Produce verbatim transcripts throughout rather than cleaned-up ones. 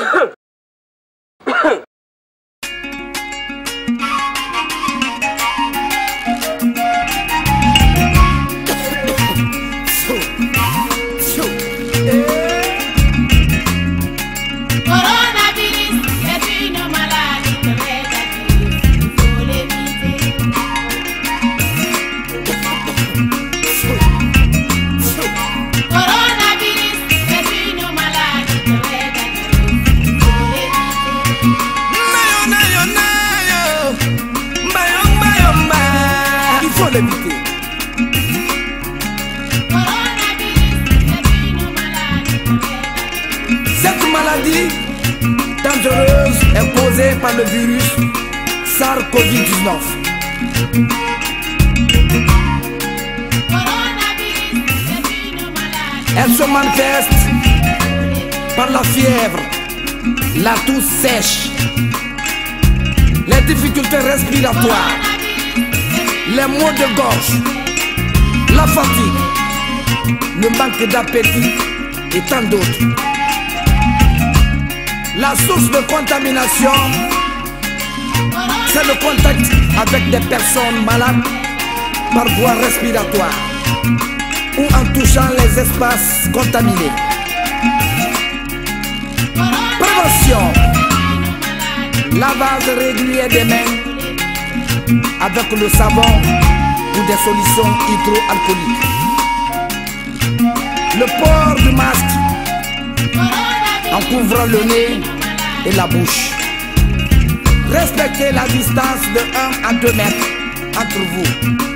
Cette maladie dangereuse est causée par le virus SARS-CoV dix-neuf. Elle se manifeste par la fièvre, la toux sèche, les difficultés respiratoires, les maux de gorge, la fatigue, le manque d'appétit et tant d'autres. La source de contamination, c'est le contact avec des personnes malades par voie respiratoire ou en touchant les espaces contaminés. Prévention: lavage régulier des mains avec le savon ou des solutions hydroalcooliques. Le port du masque en couvrant le nez et la bouche. Respectez la distance de un à deux mètres entre vous.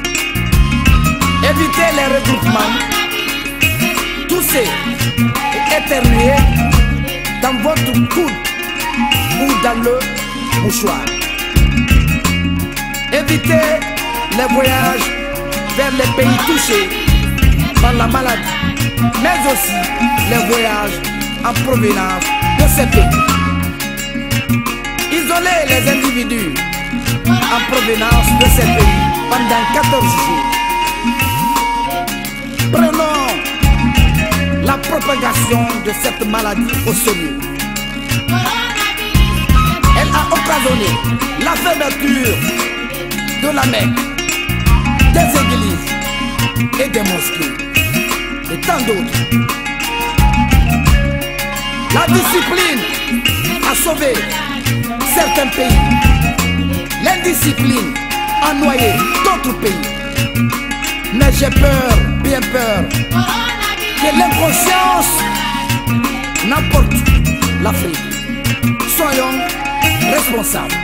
Évitez les regroupements. Toussez et éternuez dans votre coude ou dans le mouchoir. Évitez les voyages vers les pays touchés par la maladie, mais aussi les voyages en provenance de ces pays. Isolez les individus en provenance de ces pays pendant quatorze jours. Prenons la propagation de cette maladie au sérieux. Elle a occasionné la fermeture de la Mecque, des églises et des mosquées et tant d'autres. La discipline a sauvé certains pays. L'indiscipline a noyé d'autres pays. Mais j'ai peur, bien peur, que l'inconscience n'emporte l'Afrique. Soyons responsables.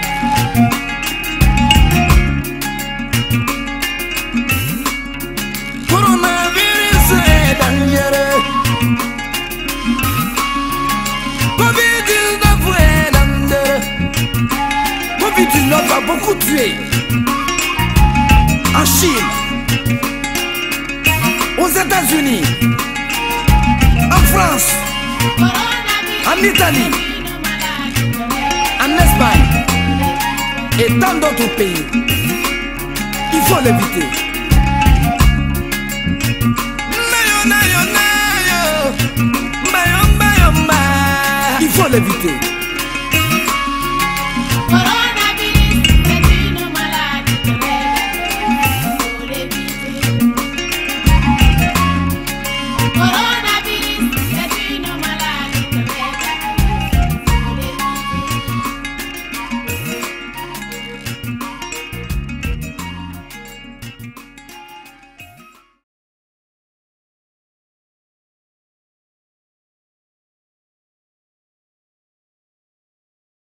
Coronavirus est dangereux. Covid dix-neuf est dangereux. Covid dix-neuf a beaucoup tué. En Chine, aux États-Unis, en France, en Italie, en Espagne et dans d'autres pays. Il faut l'éviter. Il faut l'éviter.